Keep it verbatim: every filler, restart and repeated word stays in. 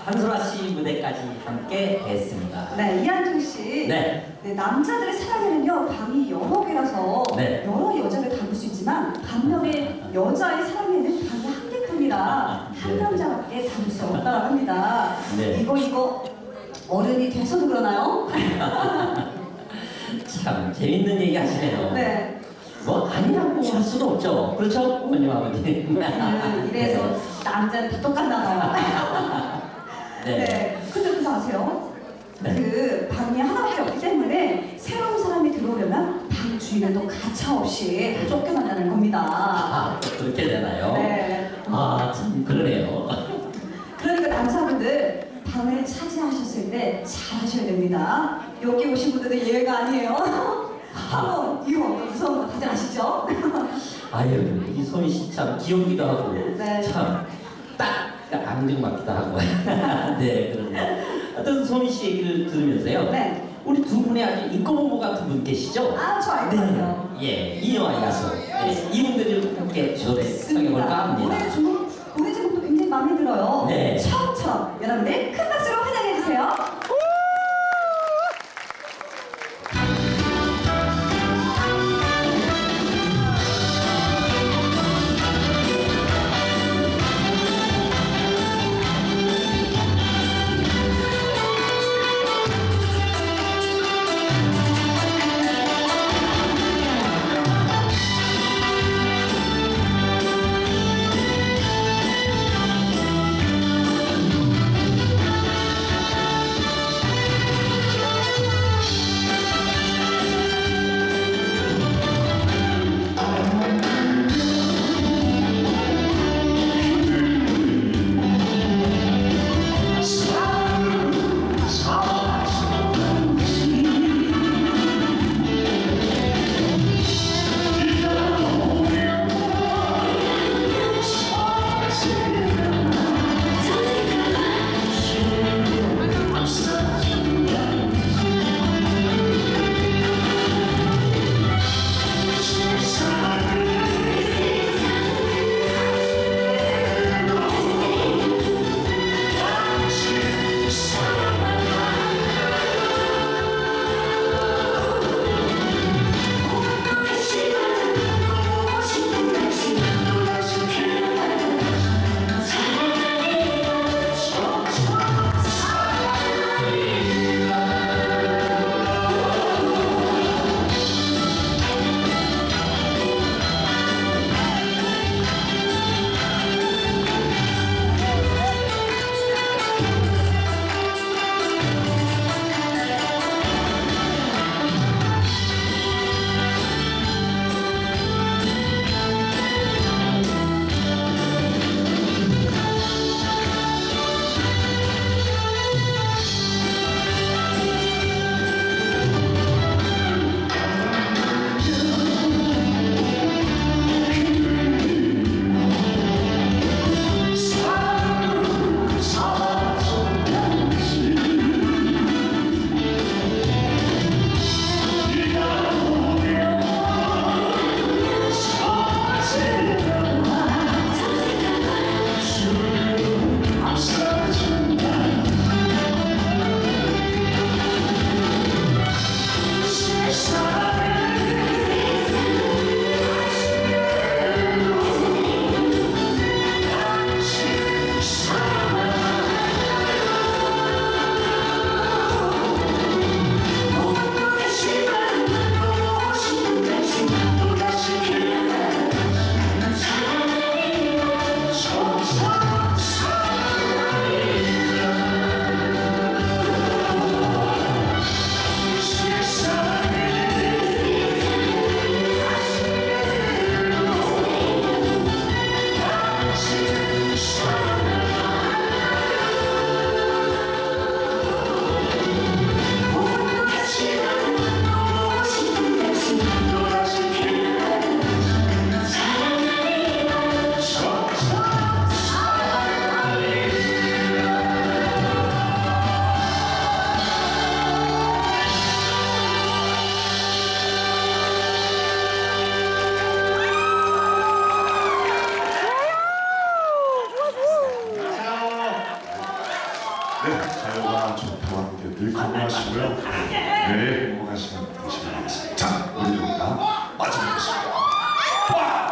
한솔아 씨 무대까지 함께 했습니다. 네, 이한중 씨. 네. 네, 남자들의 사랑에는요, 방이 여러 개라서 네. 여러 여자를 담을 수 있지만 반면에 여자의 사랑에는 방이 한 개뿐이라 한 네. 남자밖에 담을 수 없다고 합니다. 네. 이거 이거 어른이 돼서도 그러나요? 참 재밌는 얘기 하시네요. 네. 뭐 아니라고 할 수도 없죠. 그렇죠? 어머님 아버님. 음, 이래서 남자는 다 똑같나 봐요. 네. 네. 근데 그거 아세요? 네. 그 방이 하나밖에 없기 때문에 새로운 사람이 들어오려면 방 주인은 또 가차없이 다 쫓겨난다는 겁니다. 아, 그렇게 되나요? 네. 아, 참 그러네요. 그러니까 남자분들 방을 차지하셨을 때 잘하셔야 됩니다. 여기 오신 분들은 예외가 아니에요. 한번 이유 없는 무서운 거 다들 아시죠? 아유, 이 소희 씨 참 귀엽기도 하고 네. 참딱 앙증맞기도 하고. 네, 그러네요. 하여튼 소희 씨 얘기를 들으면서요. 네. 우리 두 분의 아주 인꼬부부 같은 분 계시죠? 아, 저 알거든요. 예, 이녀와 야수. 네, 이분들을 함께 초대해 볼까 합니다. 오늘 주문 노래 제목도 굉장히 마음에 들어요. 네. 처음처럼 여러분들 큰 박수로 환영해 주세요. 네, 자유가 좋다와 함께 늘 건강하시고요. 네, 행복하시면 되시길 바라겠습니다. 자, 우리 누구다 마지막 것입니다.